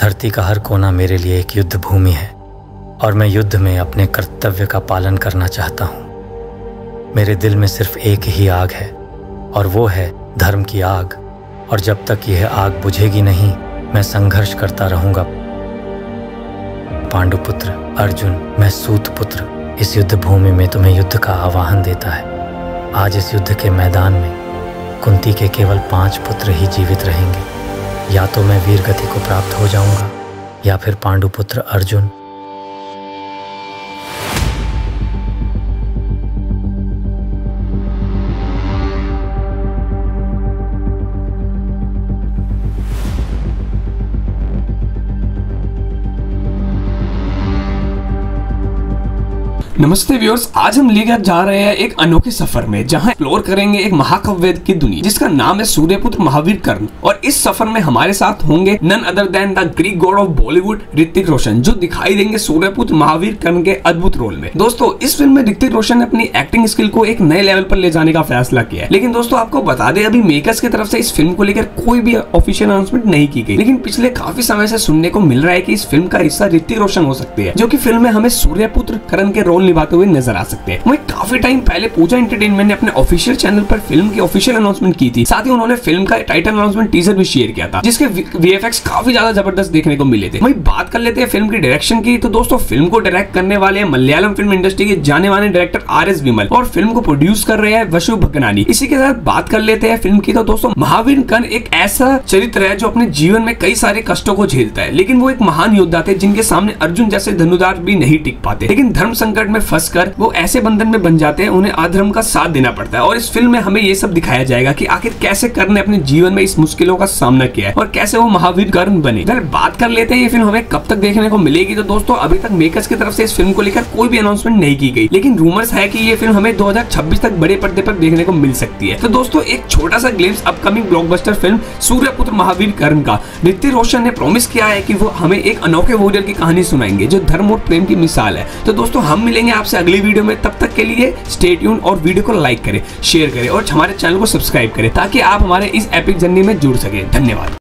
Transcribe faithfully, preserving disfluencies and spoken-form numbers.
धरती का हर कोना मेरे लिए एक युद्ध भूमि है और मैं युद्ध में अपने कर्तव्य का पालन करना चाहता हूँ। मेरे दिल में सिर्फ एक ही आग है और वो है धर्म की आग, और जब तक यह आग बुझेगी नहीं मैं संघर्ष करता रहूंगा। पांडुपुत्र अर्जुन, मैं सूत पुत्र इस युद्ध भूमि में तुम्हें युद्ध का आह्वान देता है। आज इस युद्ध के मैदान में कुंती के केवल पांच पुत्र ही जीवित रहेंगे। या तो मैं वीर गति को प्राप्त हो जाऊंगा या फिर पांडुपुत्र अर्जुन। नमस्ते व्यूअर्स, आज हम लेकर जा रहे हैं एक अनोखे सफर में जहां एक्सप्लोर करेंगे एक महाकाव्य की दुनिया जिसका नाम है सूर्यपुत्र महावीर कर्ण। और इस सफर में हमारे साथ होंगे none other than the Greek god of Bollywood Hrithik Roshan, जो दिखाई देंगे सूर्यपुत्र महावीर कर्ण के अद्भुत रोल में। दोस्तों, इस फिल्म में ऋतिक रोशन ने अपनी एक्टिंग स्किल को एक नए लेवल पर ले जाने का फैसला किया है। लेकिन दोस्तों, आपको बता दें, अभी मेकर्स की तरफ से इस फिल्म को लेकर कोई भी ऑफिशियल अनाउंसमेंट नहीं की गई। लेकिन पिछले काफी समय से सुनने को मिल रहा है कि इस फिल्म का हिस्सा ऋतिक रोशन हो सकते हैं, जो कि फिल्म में हमें सूर्यपुत्र कर्ण के रोल निभाते हुए नजर आ सकते हैं। वहीं काफी टाइम पहले पूजा एंटरटेनमेंट ने अपने ऑफिशियल चैनल पर फिल्म की ऑफिशियल अनाउंसमेंट की थी। साथ ही उन्होंने फिल्म का टाइटल अनाउंसमेंट टीजर भी शेयर किया था, जिसके वीएफएक्स काफी ज्यादा जबरदस्त देखने को मिले थे। वहीं बात कर लेते हैं फिल्म की डायरेक्शन की, तो दोस्तों फिल्म को डायरेक्ट करने वाले हैं मलयालम फिल्म इंडस्ट्री के जाने माने डायरेक्टर आर एस विमल, और फिल्म को प्रोड्यूस कर रहे हैं वसु भगनानी। इसी के साथ बात कर लेते हैं फिल्म की, तो दोस्तों महावीर कर्ण एक ऐसा चरित्र है जो अपने जीवन में कई सारे कष्टों को झेलता है, लेकिन वो एक महान योद्धा थे जिनके सामने अर्जुन जैसे धनुर्धर भी नहीं टिक पाते। लेकिन धर्म संकट में फंसकर वो ऐसे बंधन में बन जाते हैं, उन्हें अधर्म का साथ देना पड़ता है। और इस फिल्म में हमें ये सब दिखाया जाएगा कि आखिर कैसे कर्ण ने अपने जीवन में इस मुश्किलों का सामना किया है और कैसे वो महावीर कर्ण बने। अगर बात कर लेते हैं ये फिल्म हमें कब तक देखने को मिलेगी, तो दोस्तों अभी तक मेकर्स की तरफ से इस फिल्म को लेकर कोई भी अनाउंसमेंट नहीं की गई, लेकिन रूमर्स है कि ये फिल्म हमें दो हज़ार छब्बीस तक बड़े पर्दे पर देखने को मिल सकती है। तो दोस्तों, एक छोटा सा glimpse upcoming blockbuster film Suryaputra Mahavir Karn का। ऋतिक रोशन ने प्रॉमिस किया है कि वो हमें एक अनोखे वॉरियर की कहानी सुनाएंगे जो धर्म और प्रेम की मिसाल है। तो दोस्तों, हम मिलेंगे आपसे अगली वीडियो में। तब तक के लिए स्टे ट्यून और वीडियो को लाइक करें, शेयर करें और हमारे चैनल को सब्सक्राइब करें ताकि आप हमारे इस एपिक जर्नी में जुड़ सके। धन्यवाद।